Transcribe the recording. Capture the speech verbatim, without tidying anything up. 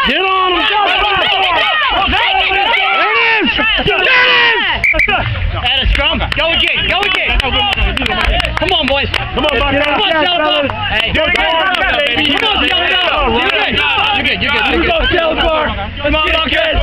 Get on him! Go! There it is! There it is! At a scrum. Go again. Go again. Come on, boys. Come on, Buck. Come on, Salazar. Hey, Go, go, come on, Salazar. You're good. You're good. You're good. You're good. Go, Salazar. Come on, Buckhead.